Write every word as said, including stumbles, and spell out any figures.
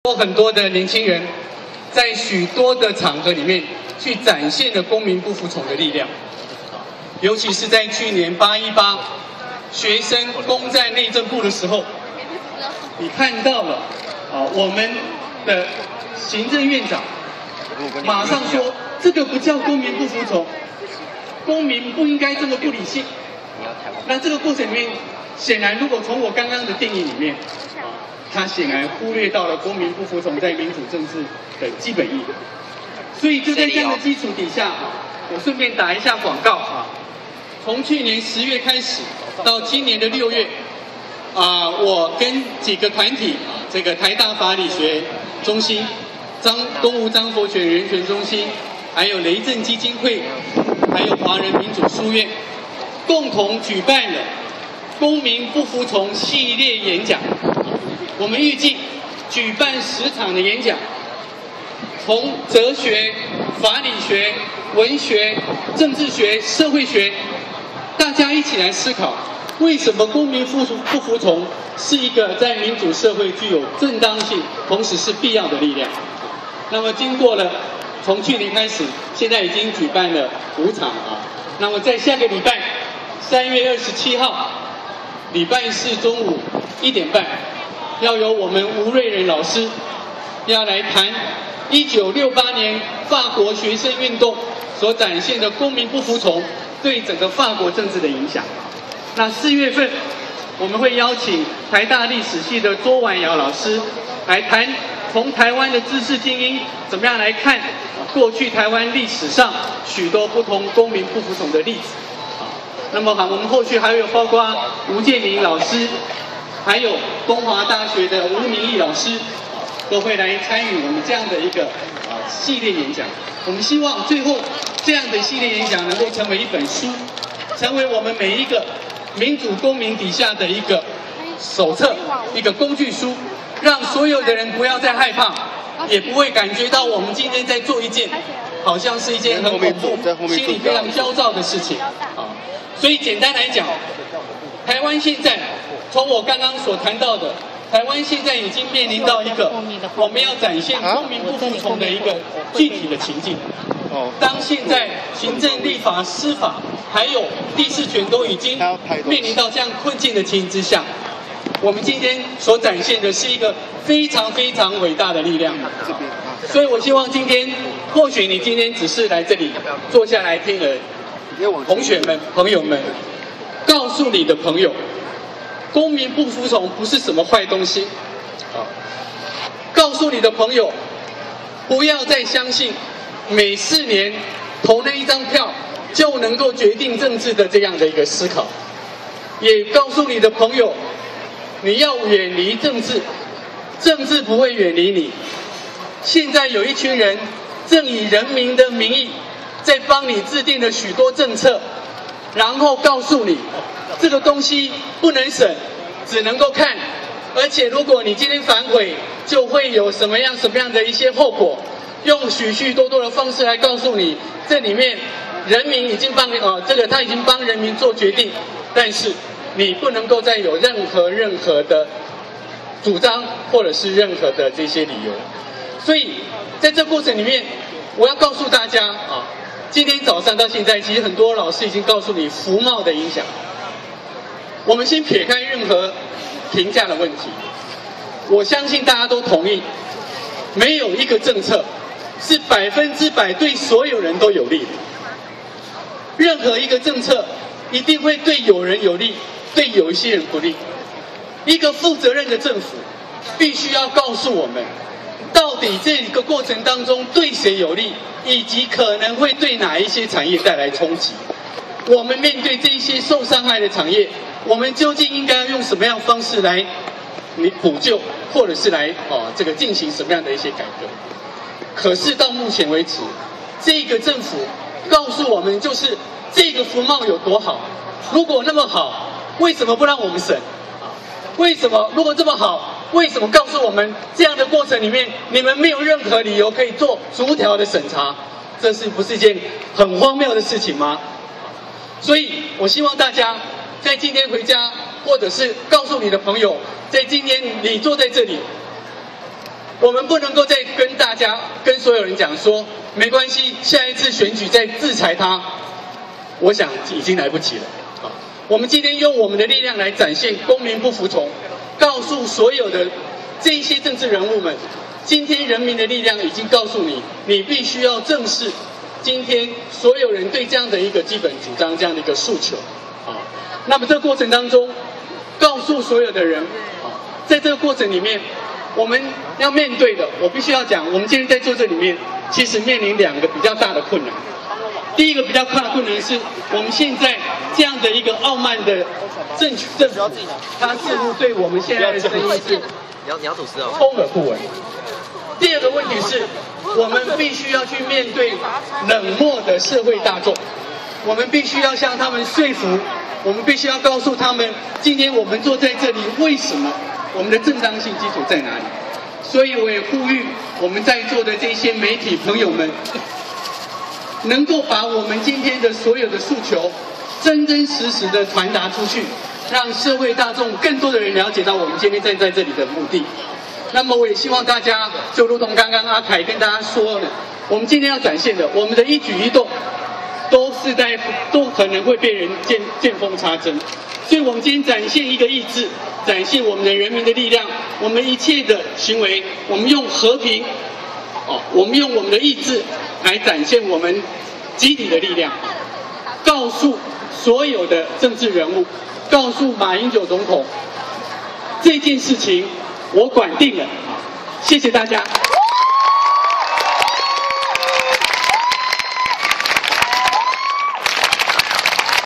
有很多的年轻人在许多的场合里面去展现了公民不服从的力量，尤其是在去年八一八学生攻占内政部的时候，你看到了啊，我们的行政院长马上说这个不叫公民不服从，公民不应该这么不理性。那这个过程里面，显然如果从我刚刚的定义里面，他显然忽略到了公民不服从在民主政治的基本意义。所以就在这样的基础底下，我顺便打一下广告啊。从去年十月开始到今年的六月，啊，我跟几个团体，这个台大法理学中心、张东吴张佛泉人权中心，还有雷震基金会，还有华人民主书院，共同举办了公民不服从系列演讲。我们预计举办十场的演讲，从哲学、法理学、文学、政治学、社会学，大家一起来思考，为什么公民不不服从是一个在民主社会具有正当性，同时是必要的力量。那么经过了从去年开始，现在已经举办了五场啊。那么在下个礼拜三月二十七号，礼拜四中午一点半，要由我们吴瑞仁老师要来谈一九六八年法国学生运动所展现的公民不服从对整个法国政治的影响。那四月份我们会邀请台大历史系的周婉瑶老师来谈从台湾的知识精英怎么样来看过去台湾历史上许多不同公民不服从的例子。那么好，我们后续还有包括吴建明老师，还有东华大学的吴明义老师，都会来参与我们这样的一个啊系列演讲。我们希望最后这样的系列演讲能够成为一本书，成为我们每一个民主公民底下的一个手册，一个工具书，让所有的人不要再害怕，也不会感觉到我们今天在做一件好像是一件很恐怖、心里非常焦躁的事情啊。所以简单来讲，台湾现在从我刚刚所谈到的，台湾现在已经面临到一个我们要展现公民不服从的一个具体的情境。当现在行政、立法、司法还有第四权都已经面临到这样困境的情形之下，我们今天所展现的是一个非常非常伟大的力量。所以我希望今天，或许你今天只是来这里坐下来听而已。同学们、朋友们，告诉你的朋友，公民不服从不是什么坏东西。啊，告诉你的朋友，不要再相信每四年投那一张票就能够决定政治的这样的一个思考。也告诉你的朋友，你要远离政治，政治不会远离你。现在有一群人正以人民的名义在帮你制定了许多政策，然后告诉你这个东西不能审，只能够看，而且如果你今天反悔，就会有什么样什么样的一些后果，用许许多多的方式来告诉你，这里面人民已经帮呃这个他已经帮人民做决定，但是你不能够再有任何任何的主张或者是任何的这些理由。所以在这过程里面，我要告诉大家啊，今天早上到现在，其实很多老师已经告诉你服贸的影响。我们先撇开任何评价的问题，我相信大家都同意，没有一个政策是百分之百对所有人都有利的。任何一个政策一定会对有人有利，对有一些人不利。一个负责任的政府必须要告诉我们，到底这个过程当中对谁有利，以及可能会对哪一些产业带来冲击。我们面对这一些受伤害的产业，我们究竟应该要用什么样的方式来补救，或者是来哦这个进行什么样的一些改革？可是到目前为止，这个政府告诉我们，就是这个服贸有多好。如果那么好，为什么不让我们审？为什么如果这么好，为什么告诉我们这样的过程里面，你们没有任何理由可以做逐条的审查？这是不是一件很荒谬的事情吗？所以我希望大家在今天回家，或者是告诉你的朋友，在今天你坐在这里， 我们不能够再跟大家、跟所有人讲说，没关系，下一次选举再制裁他，我想已经来不及了。啊，我们今天用我们的力量来展现公民不服从，告诉所有的这一些政治人物们，今天人民的力量已经告诉你，你必须要正视今天所有人对这样的一个基本主张、这样的一个诉求。啊，那么这个过程当中，告诉所有的人，啊，在这个过程里面，我们要面对的，我必须要讲，我们今天在做这里面，其实面临两个比较大的困难。第一个比较大的困难是，我们现在这样的一个傲慢的政政府，它似乎对我们现在的声音是充耳不闻。第二个问题是，我们必须要去面对冷漠的社会大众，我们必须要向他们说服，我们必须要告诉他们，今天我们坐在这里，为什么？我们的正当性基础在哪里？所以我也呼吁我们在座的这些媒体朋友们，能够把我们今天的所有的诉求，真真实实的传达出去，让社会大众更多的人了解到我们今天站在这里的目的。那么我也希望大家，就如同刚刚阿凯跟大家说的，我们今天要展现的，我们的一举一动，都是在都可能会被人见见缝插针。所以我们今天展现一个意志，展现我们的人民的力量，我们一切的行为，我们用和平，哦，我们用我们的意志来展现我们集体的力量，告诉所有的政治人物，告诉马英九总统，这件事情我管定了，谢谢大家。